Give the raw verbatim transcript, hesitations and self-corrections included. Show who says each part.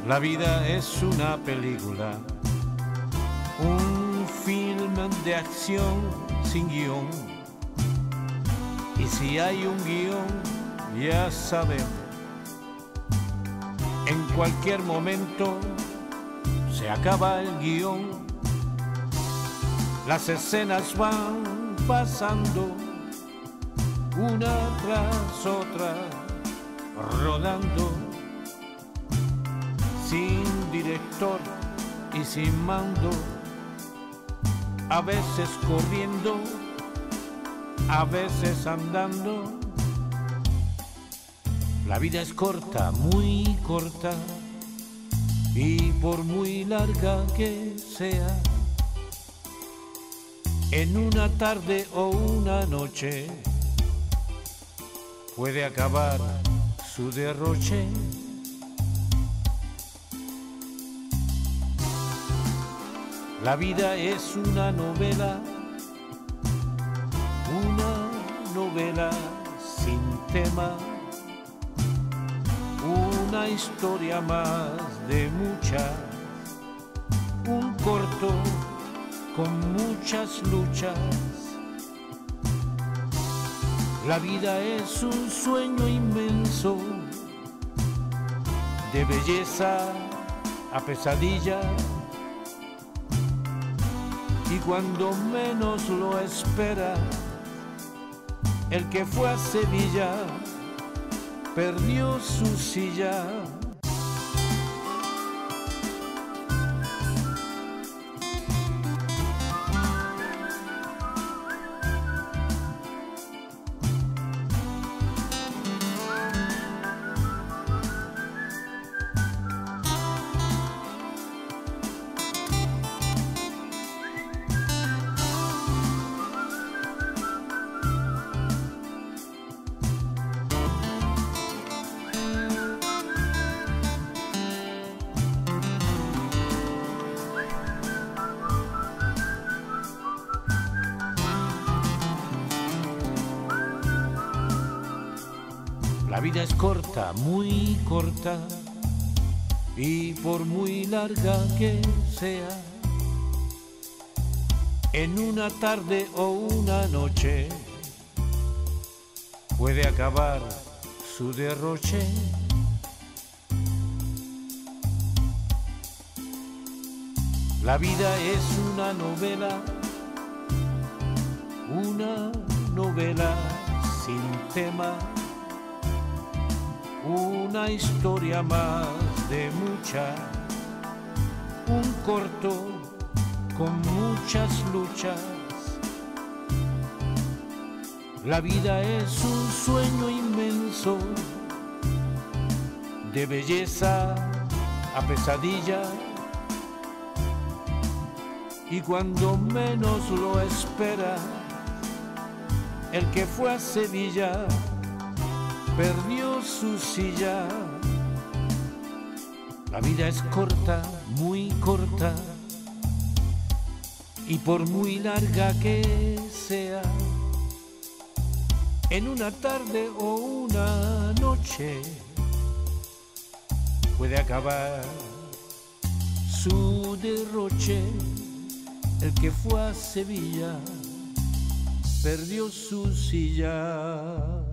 Speaker 1: La vida es una película, un film de acción sin guión. Y si hay un guión, ya sabemos, en cualquier momento se acaba el guión. Las escenas van pasando una tras otra, rodando, sin director y sin mando, a veces corriendo, a veces andando. La vida es corta, muy corta, y por muy larga que sea, en una tarde o una noche puede acabar su derroche. La vida es una novela, una novela sin tema, una historia más de muchas, un corto con muchas luchas. La vida es un sueño inmenso, de belleza a pesadilla, y cuando menos lo espera, el que fue a Sevilla perdió su silla. La vida es corta, muy corta, y por muy larga que sea, en una tarde o una noche puede acabar su derroche. La vida es una novela, una novela sin tema, una historia más de muchas, un corto con muchas luchas. La vida es un sueño inmenso, de belleza a pesadilla, y cuando menos lo espera, el que fue a Sevilla perdió su silla. La vida es corta, muy corta, y por muy larga que sea, en una tarde o una noche puede acabar su derroche. El que fue a Sevilla perdió su silla.